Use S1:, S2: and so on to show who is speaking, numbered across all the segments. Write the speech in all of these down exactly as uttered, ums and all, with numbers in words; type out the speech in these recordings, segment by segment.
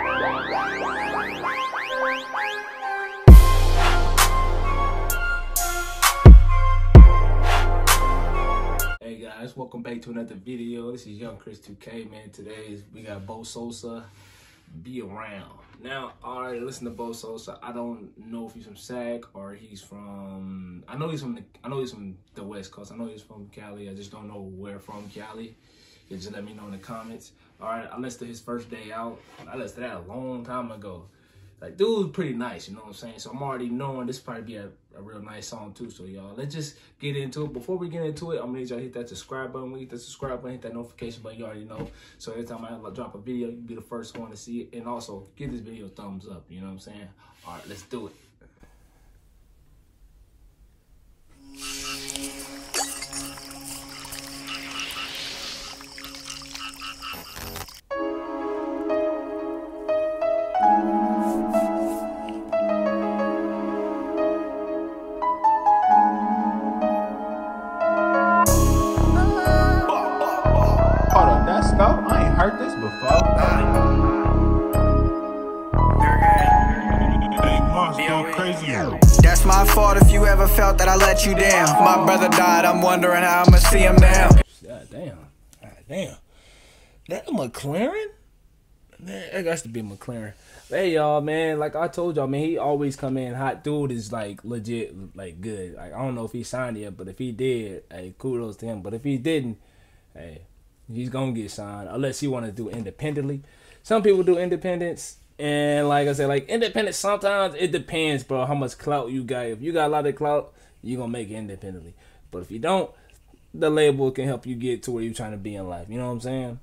S1: Hey guys, welcome back to another video. This is Young Chris two K, man. Today we got Bo Sosa, Be Around. Now, alright, listen to Bo Sosa. I don't know if he's from Sac or he's from. I know he's from the. I know he's from the West Coast. I know he's from Cali. I just don't know where from Cali. You just let me know in the comments. Alright, I listened to his first day out. I listened to that a long time ago. Like, dude's pretty nice, you know what I'm saying? So I'm already knowing this probably be a, a real nice song too. So y'all, let's just get into it. Before we get into it, I'm gonna need y'all to hit that subscribe button. We hit the subscribe button, hit that notification button. You already know. So every time I drop a video, you can be the first one to see it. And also, give this video a thumbs up. You know what I'm saying? All right, let's do it.
S2: No, I ain't heard this before.
S3: That's my fault if you ever felt that I let you down. My brother died, I'm wondering how I'ma see him now.
S1: God damn. God damn. That McLaren? Man, that got to be McLaren. Hey y'all, man, like I told y'all, man, he always come in hot. Dude is like legit, like good. Like I don't know if he signed yet, but if he did, hey, kudos to him. But if he didn't, hey, he's gonna get signed unless he want to do independently. Some people do independence, and like I said, like independence, sometimes it depends, bro, how much clout you got. If you got a lot of clout, you gonna make it independently. But if you don't, the label can help you get to where you're trying to be in life. You know what I'm saying?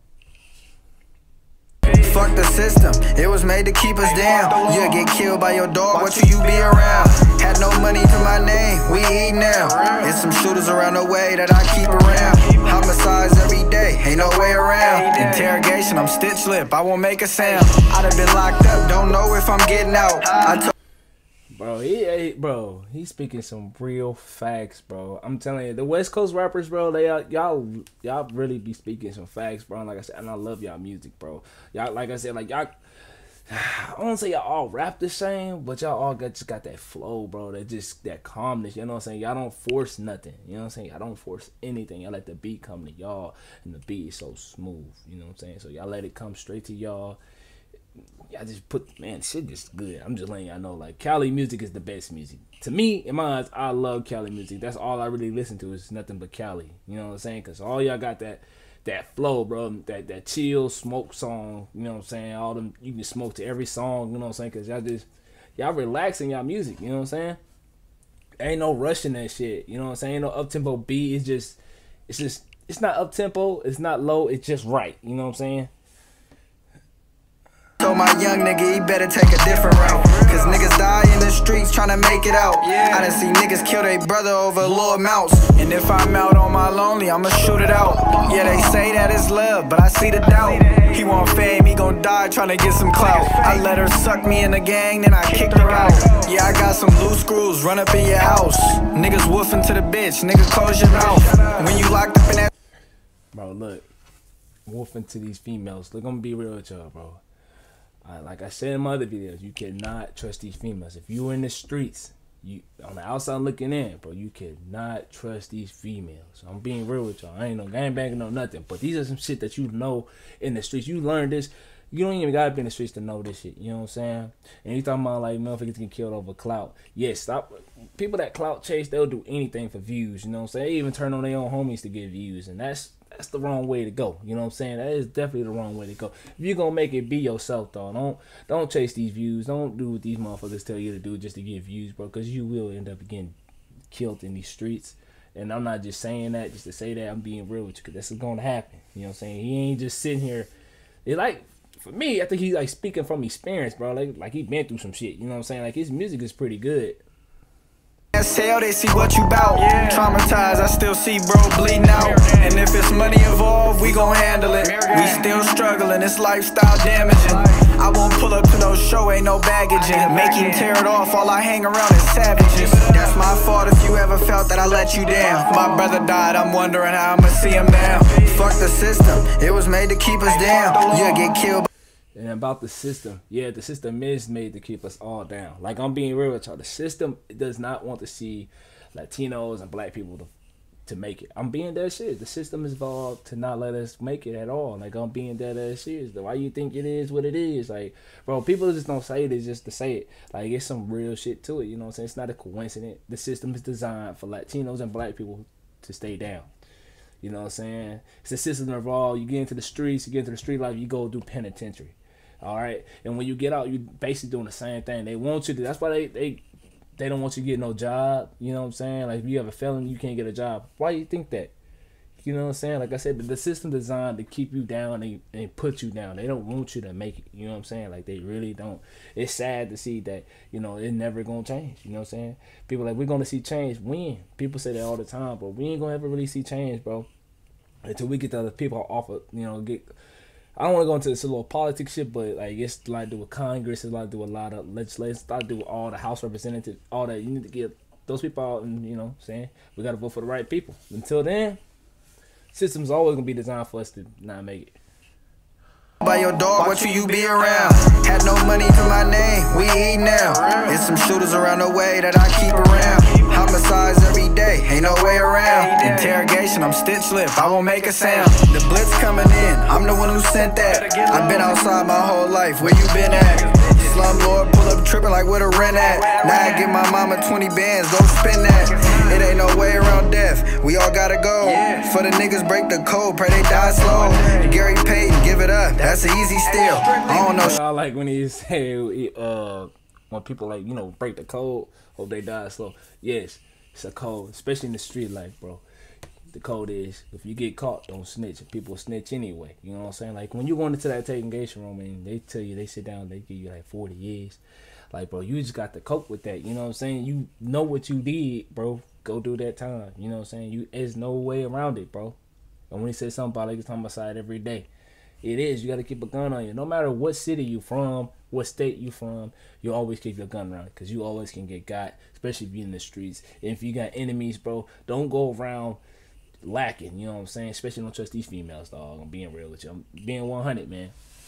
S3: Fuck the system, it was made to keep us down. You'll get killed by your dog, what should you be around? Had no money to my name, we eat now. And some shooters around the way that I keep around. Homicides every day, ain't no way around. Interrogation, I'm stitch lip, I won't make a sound. I'd have been locked up, don't know if I'm getting out. I told
S1: Bro, he, bro, he's speaking some real facts, bro. I'm telling you, the West Coast rappers, bro, they y'all y'all really be speaking some facts, bro. And like I said, and I love y'all music, bro. Y'all, like I said, like y'all, I don't say y'all all rap the same, but y'all all got just got that flow, bro. That just that calmness. You know what I'm saying? Y'all don't force nothing. You know what I'm saying? Y'all don't force anything. Y'all let the beat come to y'all, and the beat is so smooth. You know what I'm saying? So y'all let it come straight to y'all. I just put, man, shit just good. I'm just letting y'all know, like, Cali music is the best music. To me, in my eyes, I love Cali music. That's all I really listen to is nothing but Cali. You know what I'm saying? Because all y'all got that that flow, bro. That that chill, smoke song. You know what I'm saying? All them, you can smoke to every song. You know what I'm saying? Because y'all just, y'all relaxing y'all music. You know what I'm saying? Ain't no rushing that shit. You know what I'm saying? Ain't no up-tempo beat. It's just, it's just, it's not up-tempo. It's not low. It's just right. You know what I'm saying?
S3: Told my young nigga he better take a different route. Cause niggas die in the streets trying to make it out. I done see niggas kill their brother over little amounts. And if I'm out on my lonely, I'ma shoot it out. Yeah, they say that it's love, but I see the doubt. He want fame, he gon' die trying to get some clout. I let her suck me in the gang, then I kicked her out. Yeah, I got some loose screws, run up in your house. Niggas woofing to the bitch, nigga close your mouth. When you locked up in that.
S1: Bro, look, woofing to these females. Look, I'm gonna be real with y'all, bro. Uh, like I said in my other videos, you cannot trust these females. If you were in the streets, you on the outside looking in, bro, you cannot trust these females. I'm being real with y'all. I ain't no gangbanging, no nothing. But these are some shit that you know in the streets. You learn this. You don't even gotta be in the streets to know this shit. You know what I'm saying? And you talking about like motherfuckers get killed over clout. Yes, stop. People that clout chase, they'll do anything for views. You know what I'm saying? They even turn on their own homies to get views, and that's. That's the wrong way to go. You know what I'm saying? That is definitely the wrong way to go. If you're gonna make it, be yourself, though. Don't don't chase these views. Don't do what these motherfuckers tell you to do just to get views, bro. Because you will end up getting killed in these streets. And I'm not just saying that just to say that. I'm being real with you, because this is gonna happen. You know what I'm saying? He ain't just sitting here. It like for me, I think he's like speaking from experience, bro. Like like he been through some shit. You know what I'm saying? Like his music is pretty good.
S3: Hell, they see what you bout. Yeah. Traumatized, I still see bro bleeding out. And if it's money involved, we gon' handle it. We still struggling, it's lifestyle damaging. I won't pull up to no show, ain't no baggage in. Make him tear it off, all I hang around is savages. That's my fault if you ever felt that I let you down. My brother died, I'm wondering how I'ma see him now. Fuck the system, it was made to keep us down. You'll get killed.
S1: And about the system, yeah, the system is made to keep us all down. Like, I'm being real with y'all. The system does not want to see Latinos and black people to, to make it. I'm being dead serious. The system is evolved to not let us make it at all. Like, I'm being dead ass serious. Why you think it is what it is? Like, bro, people just don't say it just to say it. Like, it's some real shit to it. You know what I'm saying? It's not a coincidence. The system is designed for Latinos and black people to stay down. You know what I'm saying? It's a system involved. You get into the streets, you get into the street life, you go do penitentiary. All right, and when you get out, you basically doing the same thing. They want you to. That's why they they they don't want you to get no job. You know what I'm saying? Like, if you have a felony, you can't get a job. Why do you think that? You know what I'm saying? Like I said, the, the system designed to keep you down and, and put you down. They don't want you to make it. You know what I'm saying? Like, they really don't. It's sad to see that, you know, it's never gonna change. You know what I'm saying? People are like, we're gonna see change when? People say that all the time, but we ain't gonna ever really see change, bro, until we get the other people off of, you know, get. I don't want to go into this little politics shit, but like, it's a lot to do with Congress, it's a lot to do with a lot of legislation, it's a lot to do with all the House representatives, all that. You need to get those people out, and, you know what I'm saying, we got to vote for the right people. Until then, system's always going to be designed for us to not make it.
S3: By your dog, what you be around? Had no money to my name, we eat now. There's some shooters around the way that I keep around. Homicides every day, ain't no way around. Interrogation, I'm stitch lip, I won't make a sound. The blitz coming in, I'm the one who sent that. I've been outside my whole life, where you been at? Slumlord, pull up tripping like where the rent at. Now I give my mama twenty bands, go spin that. It ain't no way around death, we all gotta go. For the niggas break the code, pray they die slow. Gary Payton, give it up, that's an easy steal. I don't know.
S1: I like when he say, uh, when people, like, you know, break the code, hope they die slow. Yes, it's a code, especially in the street life, bro. The code is, if you get caught, don't snitch. People snitch anyway. You know what I'm saying? Like, when you go into that interrogation room and they tell you, they sit down, they give you like forty years. Like, bro, you just got to cope with that. You know what I'm saying? You know what you did, bro. Go do that time. You know what I'm saying? You, there's no way around it, bro. And when he says something about, like, it's homicide every day, it is. You got to keep a gun on you. No matter what city you from, what state you from, you always keep your gun around, because you always can get got, especially if you're in the streets. And if you got enemies, bro, don't go around lacking. You know what I'm saying? Especially don't trust these females, dog. I'm being real with you. I'm being one hundred, man.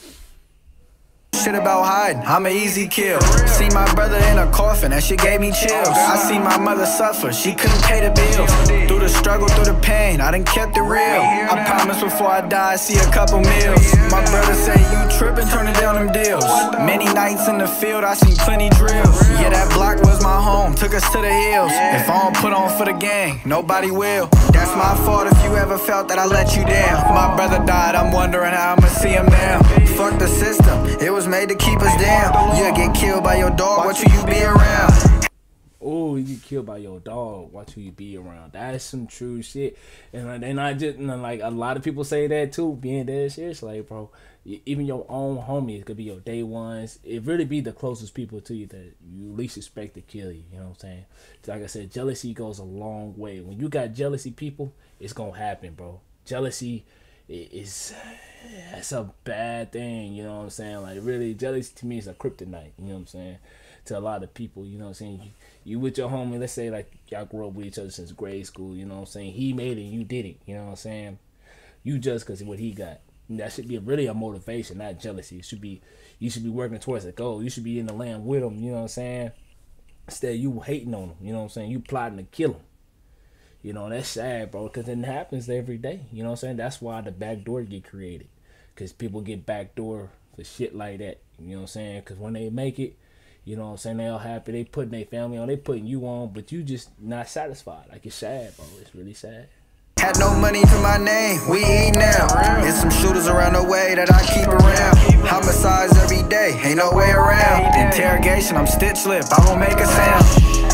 S3: Shit about hiding, I'm an easy kill. See my brother in a coffin, that shit gave me chills. I see my mother suffer, she couldn't pay the bills. Through the struggle, through the pain, I done kept it real. I promise before I die, I see a couple meals. My brother say you tripping, turning down them deals. Many nights in the field, I seen plenty drills. Yeah, that block was my home, took us to the hills. If I don't put on for the gang, nobody will. That's my fault if you ever felt that I let you down. My brother died, I'm wondering how I'ma see him now. Fuck the system, it was made to keep us down. You'll get killed by your dog, watch who you be around.
S1: Oh, you get killed by your dog, watch who you be around. That's some true shit. And then I just, and like, a lot of people say that too, being dead serious. Like, bro, even your own homies could be your day ones. It really be the closest people to you that you least expect to kill you. You know what I'm saying? Like I said, jealousy goes a long way. When you got jealousy people, it's gonna happen, bro. Jealousy is, it's a bad thing. You know what I'm saying? Like, really, jealousy to me is a kryptonite. You know what I'm saying? To a lot of people, you know what I'm saying? You, you with your homie, let's say, like, y'all grew up with each other since grade school. You know what I'm saying? He made it, you did it. You know what I'm saying? You just because of what he got. That should be really a motivation, not jealousy. It should be, you should be working towards a goal. You should be in the land with him. You know what I'm saying? Instead, you hating on him. You know what I'm saying? You plotting to kill him. You know, that's sad, bro, because it happens every day. You know what I'm saying? That's why the back door get created, because people get back door for shit like that. You know what I'm saying? Because when they make it, you know what I'm saying, they all happy. They putting their family on. They putting you on, but you just not satisfied. Like, it's sad, bro. It's really sad.
S3: Had no money to my name, we eat now. There's some shooters around the way that I keep around. Homicides every day, ain't no way around. Interrogation, I'm stitch lip, I won't make a sound.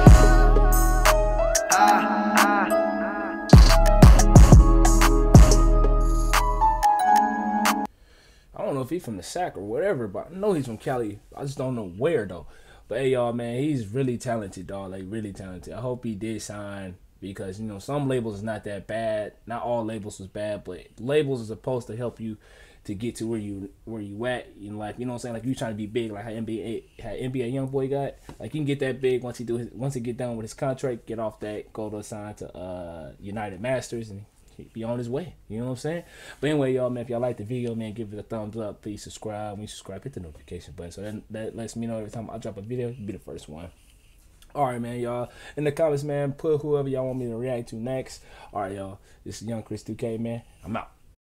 S1: I don't know if he's from the Sac or whatever, but I know he's from Cali. I just don't know where, though. But, hey, y'all, man, he's really talented, dog. Like, really talented. I hope he did sign, because, you know, some labels is not that bad. Not all labels is bad, but labels are supposed to help you to get to where you where you at in life. You know what I'm saying? Like, you trying to be big, like how N B A, how N B A Youngboy got. Like, you can get that big once he do his, once he get done with his contract, get off that, go to sign to uh, United Masters, and he be on his way. You know what I'm saying? But anyway, y'all, man, if y'all like the video, man, give it a thumbs up. Please subscribe. When you subscribe, hit the notification button. So that, that lets me know every time I drop a video, you'll be the first one. All right, man, y'all. In the comments, man, put whoever y'all want me to react to next. All right, y'all. This is Young Chris two K, man. I'm out.